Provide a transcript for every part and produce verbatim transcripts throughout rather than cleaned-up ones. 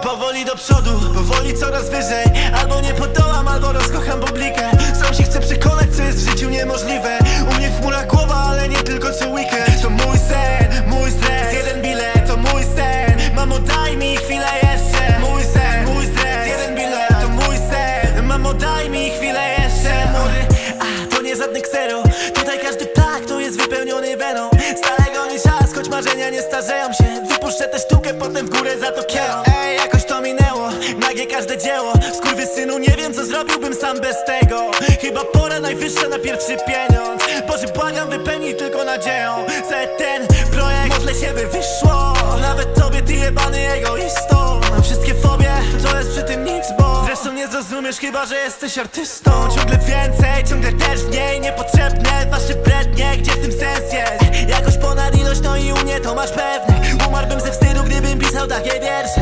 powoli do przodu, powoli coraz wyżej. Albo nie podołam, albo rozkocham publikę. Sam się chcę przekonać, co jest w życiu niemożliwe. U mnie w chmurach głowa, ale nie tylko co weekend. To mój sen, mój stres, jeden bilet, to mój sen. Mamo, daj mi chwilę jeszcze. Mój sen, mój stres, jeden bilet, to mój sen. Mamo, daj mi chwilę jeszcze. Mury, a to nie żadny ksero. Tutaj każdy ptak to jest wypełniony weną. Stale goni czas, choć marzenia nie starzeją się. Wypuszczę tę sztukę, potem w górę za to kierą. Ej, jakoś to minęło, nagie każde dzieło. Skurwysynu, nie wiem co zrobiłbym sam bez tego. Chyba pora najwyższa na pierwszy pieniądz. Boże, błagam, wypełnij tylko nadzieją. Cały ten projekt, modlę się by wyszło. Nawet tobie, ty jebany egoistą. Wszystkie fobie, to jest przy tym nic, bo zresztą nie zrozumiesz, chyba że jesteś artystą. Ciągle więcej, ciągle też mniej. Niepotrzebne wasze brednie, gdzie w tym sens jest? Jakoś ponad ilość, no i u mnie to masz pewne. Umarłbym ze wstydu, gdybym pisał takie wiersze.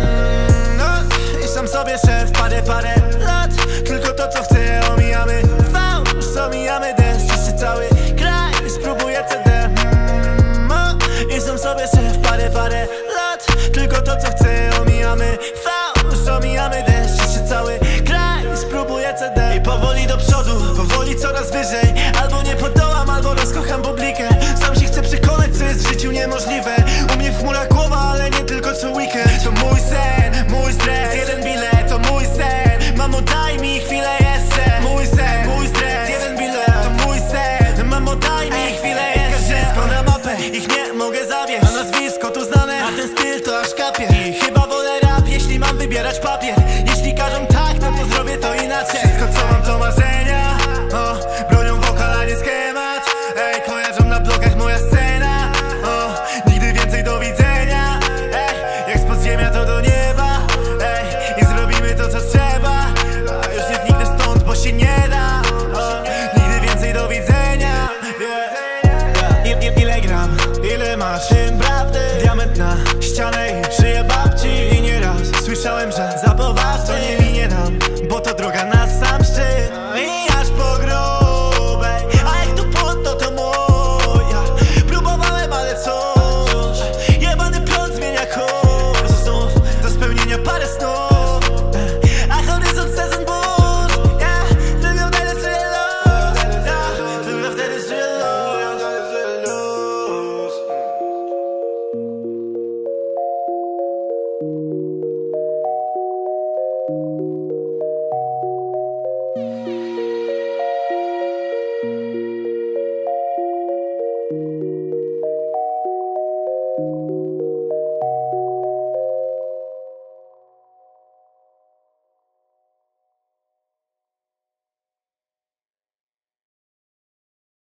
mm, No i sam sobie szef, parę, parę lat. Tylko to co chcę, omijamy fałsz, omijamy deszcz. Jeszcze cały kraj, spróbuję C D. mm, No i sam sobie szef, parę, parę lat. Tylko to co chcę, omijamy fałsz, omijamy deszcz. Jeszcze cały kraj, spróbuję C D. I powoli do przodu, powoli coraz wyżej. Albo nie podołam, albo rozkocham publikę. Sam się chcę przekonać, co jest w życiu niemożliwe. U mnie w chmurach głowa, ale nie tylko co weekend. To mój sen, mój stres, jeden bilet, to mój sen. Mamo, daj mi chwilę jeszcze. Mój sen, mój stres, jeden bilet, to mój sen. Mamo, daj mi chwilę jeszcze. Wszystko na mapę, ich nie mogę zawieść. A nazwisko tu znane, a ten styl to aż kapie. I chyba wolę rap, jeśli mam wybierać papier. Jeśli każą tak, no to zrobię to inaczej. Wszystko co mam to marzenia, o, bronią wokal, a nie schemat. Ej, kojarzą na blokach moja scena. O, nigdy więcej do widzenia. Ej, jak z podziemia to do nieba. Ej, i zrobimy to co trzeba. A już nie zniknę stąd, bo się nie da. O, nigdy więcej do widzenia. yeah. I, i, Ile gram, ile masz tym prawdy? Diament na ścianę i szyję babci. I nieraz słyszałem, że za poważnie to nie minie nam, bo to droga na sam szczyt. I aż po grubej, a jak tu płotno to moja. Próbowałem, ale cóż, jebany prąd zmienia kurs. Znów do spełnienia parę snów, a horyzont sezon burz. Yeah, tylko wtedy czuję los. Yeah, tylko wtedy czuję los.